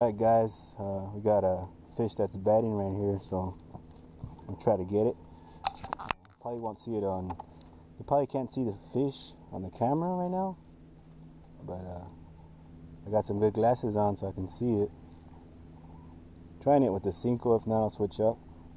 Alright guys, we got a fish that's batting right here, so we'll try to get it. Probably won't see it on, you probably can't see the fish on the camera right now, but I got some good glasses on so I can see it. Trying it with the Cinco, if not I'll switch up.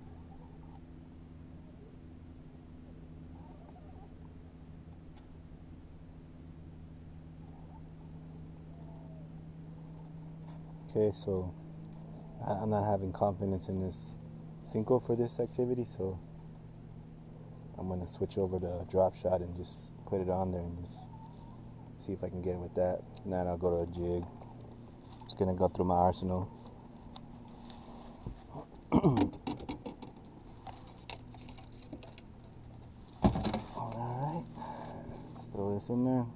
Okay, so I'm not having confidence in this Cinco for this activity, so I'm gonna switch over to drop shot and just put it on there and just see if I can get it with that. And then I'll go to a jig. Just gonna go through my arsenal. Alright, let's throw this in there.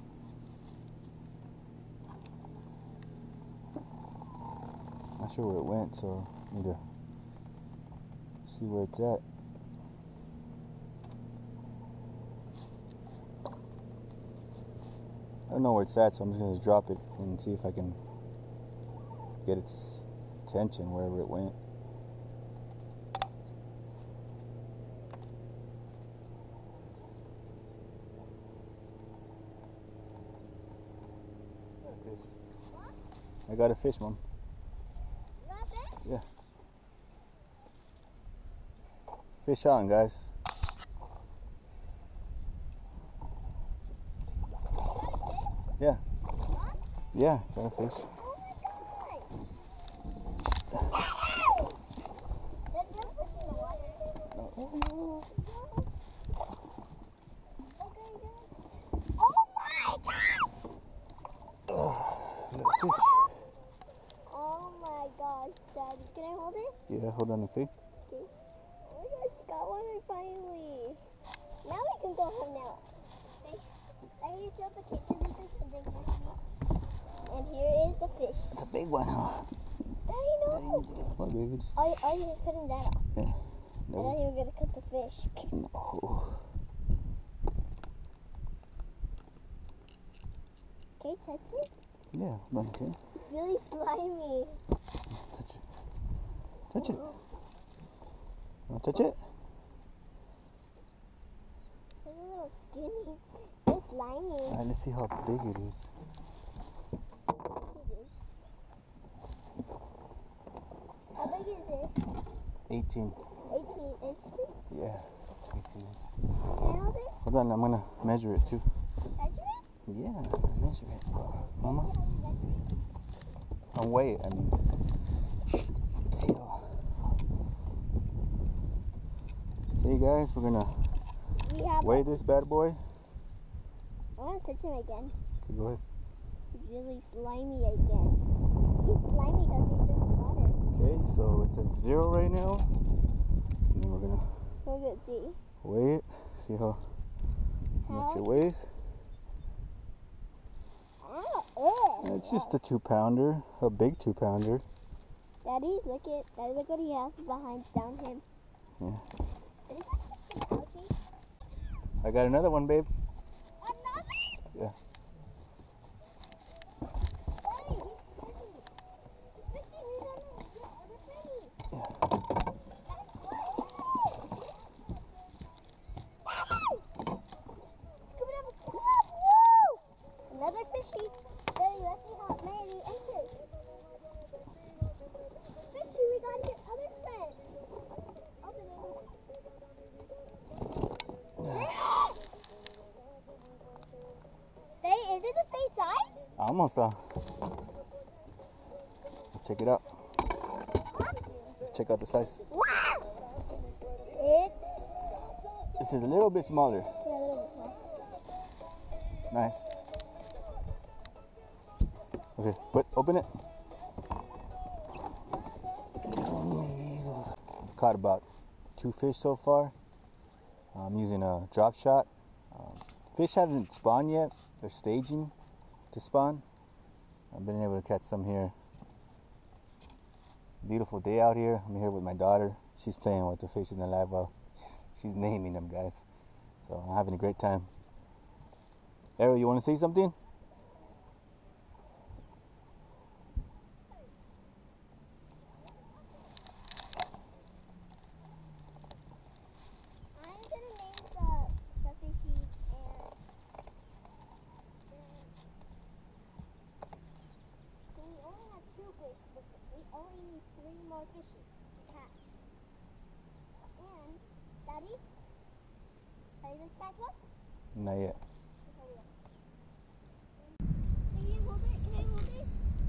Not sure where it went, so I need to see where it's at. I don't know where it's at, so I'm just gonna drop it and see if I can get its attention wherever it went. I got a fish, Mom. You got a fish? Yeah. Fish on, guys. Yeah. What? Yeah, got a fish. Oh my gosh. There's no fish in the water. Okay, guys. Oh my gosh! Fish. Oh my gosh, Daddy. Can I hold it? Yeah, hold on, okay? Okay. Oh my gosh, you got one finally. Now we can go home now. Okay. I need to show the kitchen and then here's me. And here is the fish. It's a big one, huh? Daddy, no. Daddy needs to get the one, baby. Just... Oh, you're just cutting that off. Yeah. I thought you were going to cut the fish. No. Okay, touch it. Yeah, hold on, okay? It's really slimy. Touch it. Touch it. Wanna touch it? It's a little skinny. It's slimy. Alright, let's see how big it is. It is. How big is it? 18. 18 inches? Yeah, 18 inches. Can I hold it? Hold on, I'm gonna measure it too. Measure it? Yeah, I'm gonna measure it. Mama? I'll weigh it, I mean. Let's see how. Hey guys, we're gonna weigh this bad boy. I want to touch him again. Okay, go ahead. He's really slimy again. He's slimy because he's in the water. Okay, so it's at 0 right now. And then we're gonna see. weigh it. See how much it weighs. It's just a 2-pounder, a big 2-pounder. Daddy, look what he has behind down him. Yeah. Is that ouchie? I got another one, babe. Another? Yeah. Daddy, he's fishing. He's on the other fish. Yeah. Scoop it up. Woo! Another fishy. Daddy, let's see how many inches. Fishy, we got your other friend. Open it. Daddy, is it the same size? Almost done. Let's check it out. Let's check out the size. Wow! This is a little bit smaller. Yeah, a little bit more. Nice. Okay, open it. Caught about 2 fish so far. I'm using a drop shot. Fish haven't spawned yet. They're staging to spawn. I've been able to catch some here. Beautiful day out here. I'm here with my daughter. She's playing with the fish in the live well. She's naming them, guys. So I'm having a great time. Ariel, you want to say something? smaller fishy. Cat. And, Daddy? Are you going to catch one? Not yet. Can you hold it? Can you hold it?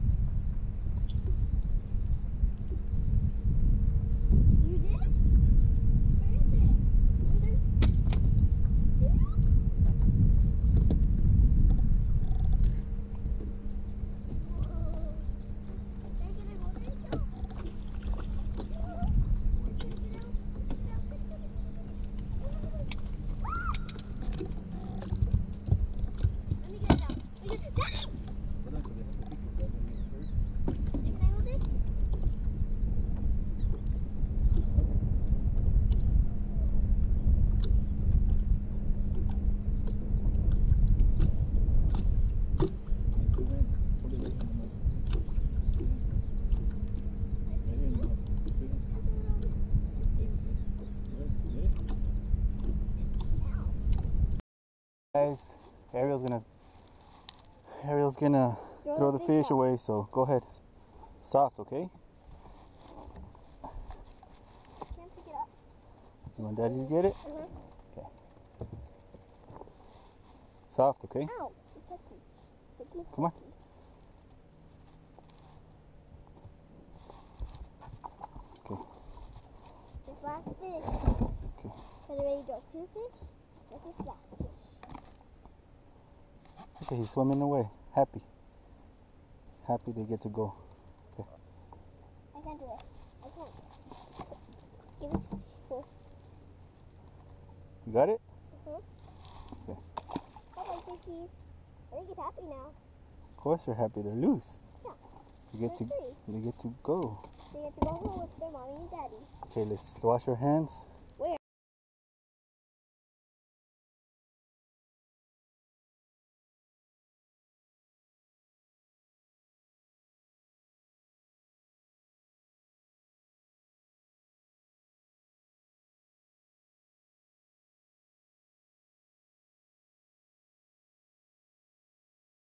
You did? Where is it? Where is it? Guys, Ariel's gonna throw the fish away, so go ahead. Soft, okay? Can't pick it up. You want Daddy to get it? Okay. Soft, okay? Ow! It's touchy. It's Come on. Okay. This last fish. Okay. Are you ready to go? 2 fish? This is last fish. Okay, he's swimming away. Happy. Happy they get to go. I can't do it. I can't. Give it to me. Here. You got it? Okay. Bye-bye, fishies. I think he's happy now. Of course they're happy. They're loose. Yeah. They get to go. They get to go home with their mommy and daddy. Okay, let's wash our hands.